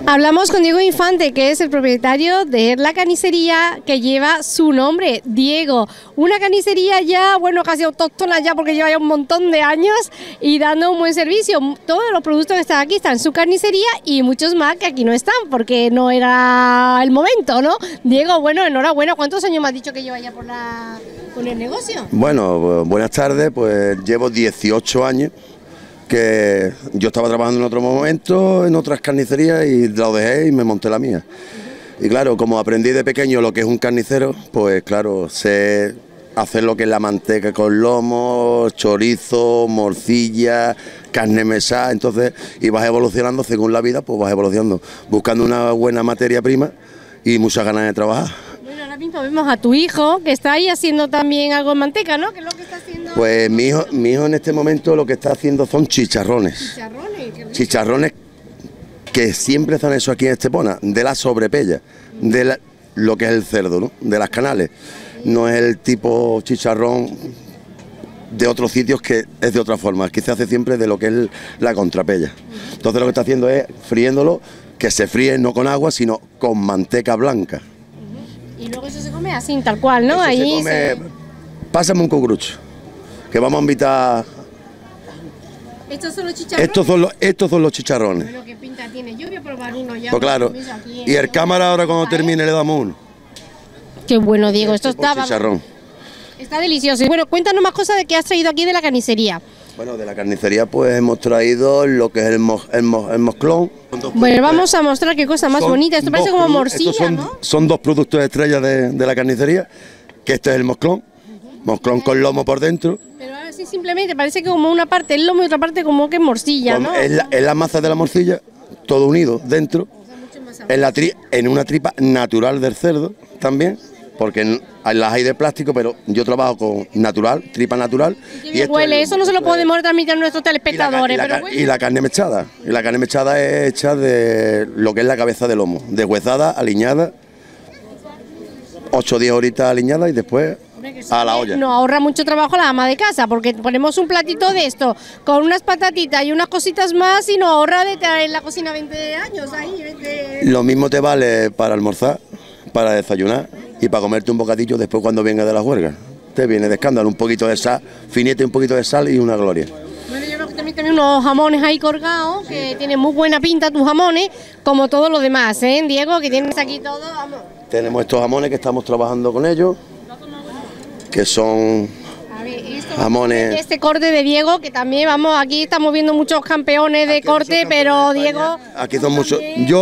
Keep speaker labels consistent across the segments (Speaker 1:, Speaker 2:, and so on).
Speaker 1: Hablamos con Diego Infante, que es el propietario de la carnicería que lleva su nombre, Diego. Una carnicería ya, bueno, casi autóctona ya porque lleva ya un montón de años y dando un buen servicio. Todos los productos que están aquí están en su carnicería y muchos más que aquí no están porque no era el momento, ¿no? Diego, bueno, enhorabuena. ¿Cuántos años me has dicho que lleva ya con el negocio?
Speaker 2: Bueno, buenas tardes, pues llevo 18 años. Que yo estaba trabajando en otro momento, en otras carnicerías y lo dejé y me monté la mía. Y claro, como aprendí de pequeño lo que es un carnicero, pues claro, sé hacer lo que es la manteca con lomo, chorizo, morcilla, carne mesada, entonces, y vas evolucionando según la vida, pues vas evolucionando, buscando una buena materia prima y muchas ganas de trabajar.
Speaker 1: Bueno, ahora mismo vemos a tu hijo que está ahí haciendo también algo en manteca, ¿no? ¿Qué es lo que está haciendo?
Speaker 2: Pues mi hijo en este momento lo que está haciendo son chicharrones.
Speaker 1: Chicharrones, qué rico.
Speaker 2: Chicharrones que siempre están eso aquí en Estepona, de la sobrepella, de lo que es el cerdo, ¿no? De las canales. No es el tipo chicharrón de otros sitios que es de otra forma, aquí se hace siempre de lo que es la contrapella. Entonces lo que está haciendo es friéndolo, que se fríe no con agua, sino con manteca blanca.
Speaker 1: Y luego eso se come así, tal cual, ¿no?
Speaker 2: Eso
Speaker 1: ahí
Speaker 2: se come... Pásame un cucurucho, que vamos a invitar...
Speaker 1: ¿Estos son los chicharrones?
Speaker 2: Estos son los chicharrones.
Speaker 1: Bueno, ¿qué pinta tiene? Yo voy a probar uno ya.
Speaker 2: Pues claro, y el cámara ahora cuando termine le damos uno.
Speaker 1: Qué bueno, Diego, esto está...
Speaker 2: Chicharrón.
Speaker 1: Está delicioso. Y bueno, cuéntanos más cosas de qué has traído aquí de la carnicería.
Speaker 2: Bueno, de la carnicería pues hemos traído lo que es el mosclón.
Speaker 1: Bueno, vamos a mostrar qué cosa más bonita. Esto parece como morcilla, ¿no?
Speaker 2: Son dos productos estrellas de la carnicería, que este es el mosclón con lomo por dentro.
Speaker 1: Pero ahora sí simplemente parece que como una parte es lomo y otra parte como que es morcilla, ¿no?
Speaker 2: Es la masa de la morcilla, todo unido dentro, en una tripa natural del cerdo también, porque las hay de plástico, pero yo trabajo con natural, tripa natural.
Speaker 1: Y huele, eso no se lo podemos transmitir a nuestros telespectadores.
Speaker 2: Y la carne mechada. Y la carne mechada es hecha de lo que es la cabeza de lomo, deshuesada, aliñada, 8 o 10 horitas aliñada y después a la olla.
Speaker 1: Nos ahorra mucho trabajo la ama de casa, porque ponemos un platito de esto con unas patatitas y unas cositas más y nos ahorra de tener en la cocina 20 años ahí. 20...
Speaker 2: Lo mismo te vale para almorzar, para desayunar y para comerte un bocadillo después cuando venga de la huelga. Te viene de escándalo, un poquito de sal, finete, un poquito de sal y una gloria.
Speaker 1: Bueno, yo creo que también unos jamones ahí colgados, que tienen muy buena pinta tus jamones, como todos los demás, ¿eh, Diego? Que tienes aquí todo, vamos.
Speaker 2: Tenemos estos jamones que estamos trabajando con ellos, que son jamones...
Speaker 1: Este corte de Diego, que también, vamos, aquí estamos viendo muchos campeones de corte, pero Diego...
Speaker 2: Aquí son muchos...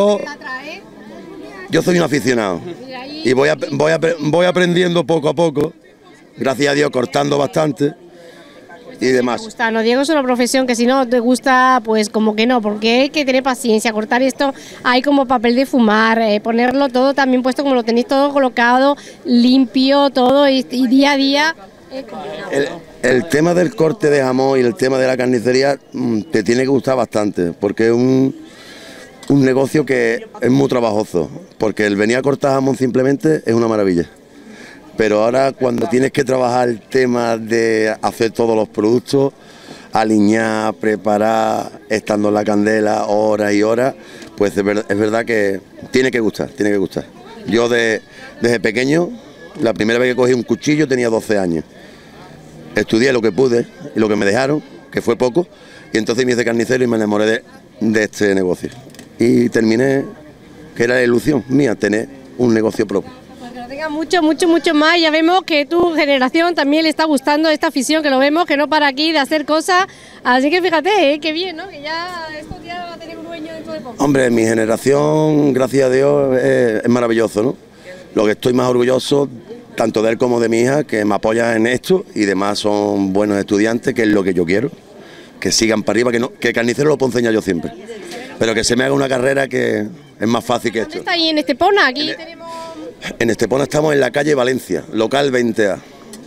Speaker 2: Yo soy un aficionado y voy aprendiendo poco a poco, gracias a Dios, cortando bastante y demás.
Speaker 1: Me gusta, no, Diego es una profesión que si no te gusta, pues como que no, porque hay que tener paciencia, cortar esto, hay como papel de fumar, ponerlo todo también puesto como lo tenéis todo colocado, limpio, todo y día a día.
Speaker 2: El tema del corte de jamón y el tema de la carnicería te tiene que gustar bastante, porque es un negocio que es muy trabajoso, porque el venir a cortar jamón simplemente es una maravilla. Pero ahora cuando tienes que trabajar el tema de hacer todos los productos, aliñar, preparar, estando en la candela horas y horas, pues es verdad que tiene que gustar, tiene que gustar. Yo desde pequeño, la primera vez que cogí un cuchillo tenía 12 años. Estudié lo que pude y lo que me dejaron, que fue poco, y entonces me hice carnicero y me enamoré de este negocio. Y terminé, que era la ilusión mía, tener un negocio propio.
Speaker 1: Pues que lo tenga mucho más. Ya vemos que tu generación también le está gustando esta afición, que lo vemos, que no para aquí de hacer cosas. Así que fíjate, qué bien, ¿no? Que ya esto ya va a tener un dueño dentro de poco.
Speaker 2: Hombre, mi generación, gracias a Dios, es maravilloso, ¿no? Lo que estoy más orgulloso, tanto de él como de mi hija, que me apoyan en esto y demás son buenos estudiantes, que es lo que yo quiero. Que sigan para arriba, que carnicero lo puedo enseñar yo siempre. Pero que se me haga una carrera que es más fácil que esto.
Speaker 1: ¿Dónde está ahí en Estepona? Aquí tenemos...
Speaker 2: En Estepona estamos en la calle Valencia, local 20A,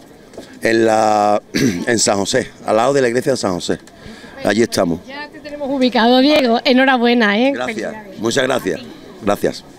Speaker 2: en San José, al lado de la iglesia de San José. Allí estamos.
Speaker 1: Ya te tenemos ubicado, Diego. Enhorabuena, ¿eh?
Speaker 2: Gracias, muchas gracias. Gracias.